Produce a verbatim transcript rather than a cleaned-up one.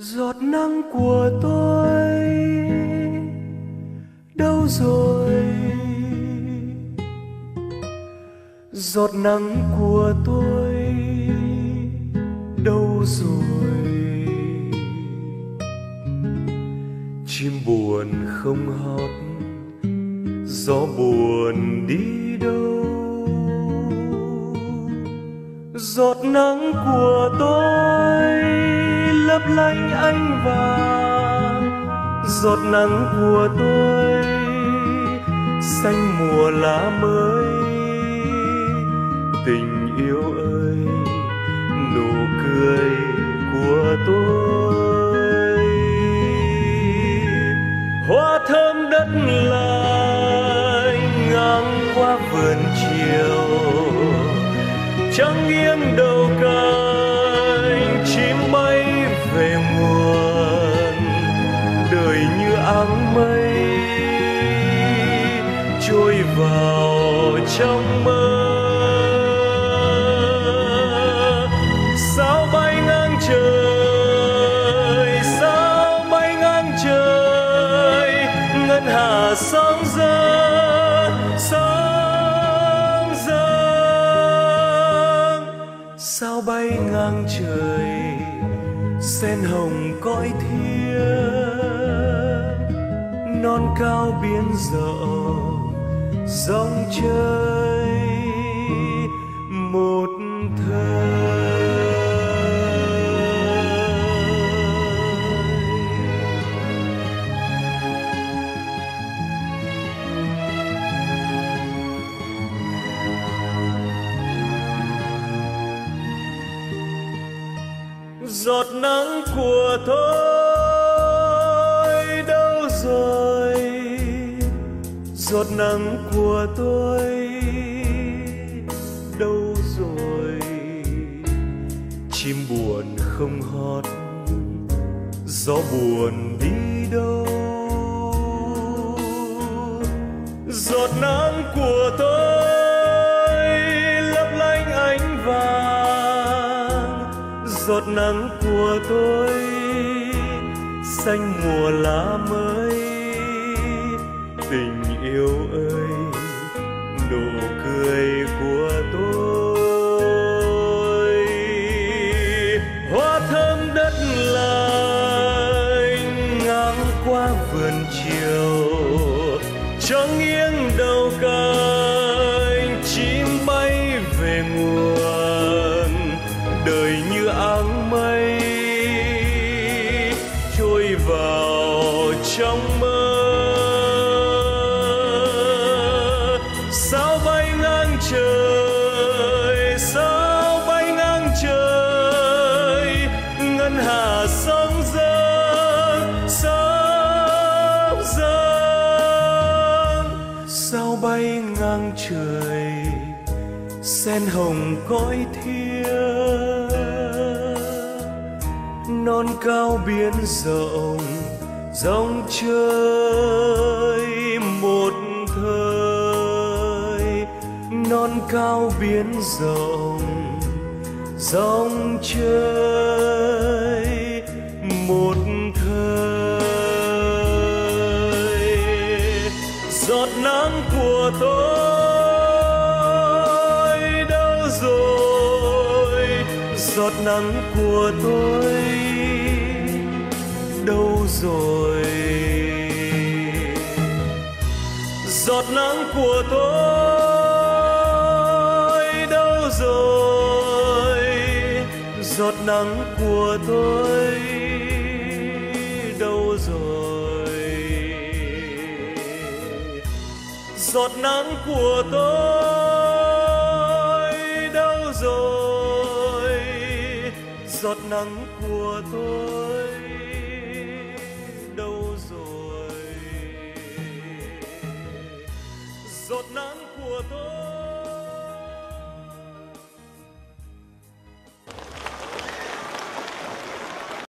Giọt nắng của tôi đâu rồi? Giọt nắng của tôi đâu rồi? Chim buồn không hót, gió buồn đi đâu? Giọt nắng của tôi lấp lánh ánh vàng, giọt nắng của tôi xanh mùa lá mới. Tình yêu ơi, nụ cười của tôi, hoa thơm đất lành ngang qua vườn chiều, trăng nghiêng đầu cánh chim bay về nguồn. Đời như áng mây trôi vào trong mơ. Sao bay ngang trời, sao bay ngang trời, ngân hà sáng dâng, sáng dâng. Sao bay ngang trời, sen hồng cõi thiêng, non cao biển rộng, dòng chơi một thời. Giọt nắng của tôi đâu rồi? Giọt nắng của tôi đâu rồi? Chim buồn không hót, gió buồn đi đâu? Giọt nắng của tôi lấp lánh ánh vàng, giọt nắng của tôi xanh mùa lá mới. Tình yêu ơi, nụ cười của tôi, hoa thơm đất lành ngang qua vườn chiều, trăng nghiêng đầu cánh chim bay về nguồn. Đời như áng mây trôi vào trong mơ. Sao bay ngang trời, sao bay ngang trời, ngân hà sáng dâng, sáng dâng. Sao bay ngang trời, sen hồng cõi thiêng, non cao biển rộng, dòng chơi một thời. Non cao biển rộng, dòng chơi một thời. Giọt nắng của tôi đâu rồi? Giọt nắng của tôi đâu rồi? Giọt nắng của tôi đâu rồi? Giọt nắng của tôi đâu rồi? Giọt nắng của tôi đâu rồi? Giọt nắng của tôi đâu rồi? Giọt nắng